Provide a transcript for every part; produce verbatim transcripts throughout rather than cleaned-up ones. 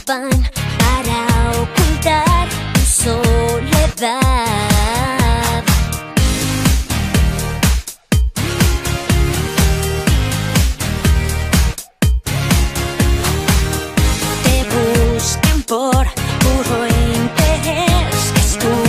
afán para ocultar tu soledad. Te buscan por puro interés, qué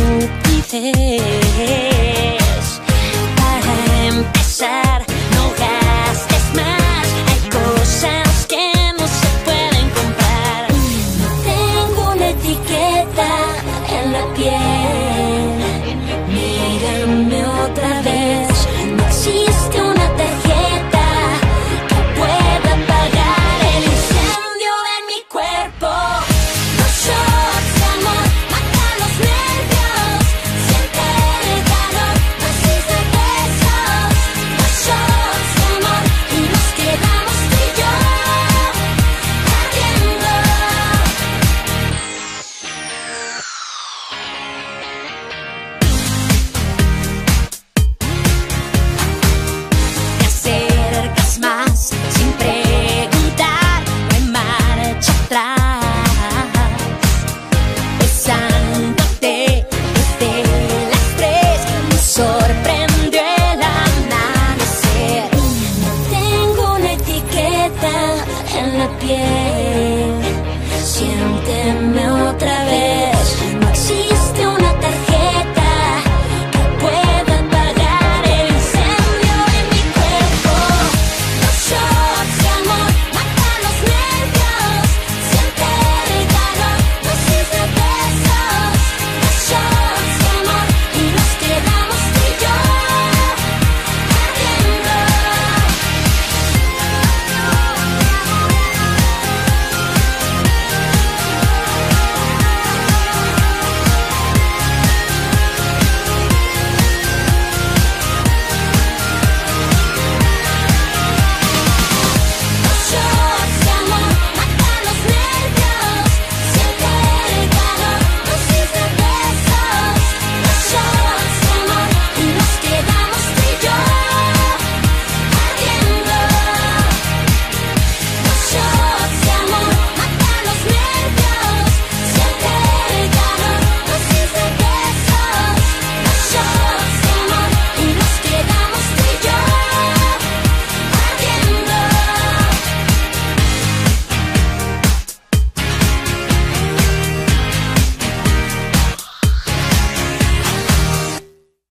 estupidez. Para empezar, no gastes más, hay cosas que no se pueden comprar. No tengo una etiqueta en la piel, mírame otra vez. No existe una tarjeta que pueda apagar el incendio en mi cuerpo. Los shots de amor matan los nervios, siente el calor, dosis de besos. Los shots de amor y nos quedamos tú y yo ardiendo. Te acercas más sin preguntar, no hay marcha atrás. Besándote desde las tres, me sorprendió el amanecer. No tengo una etiqueta en la piel,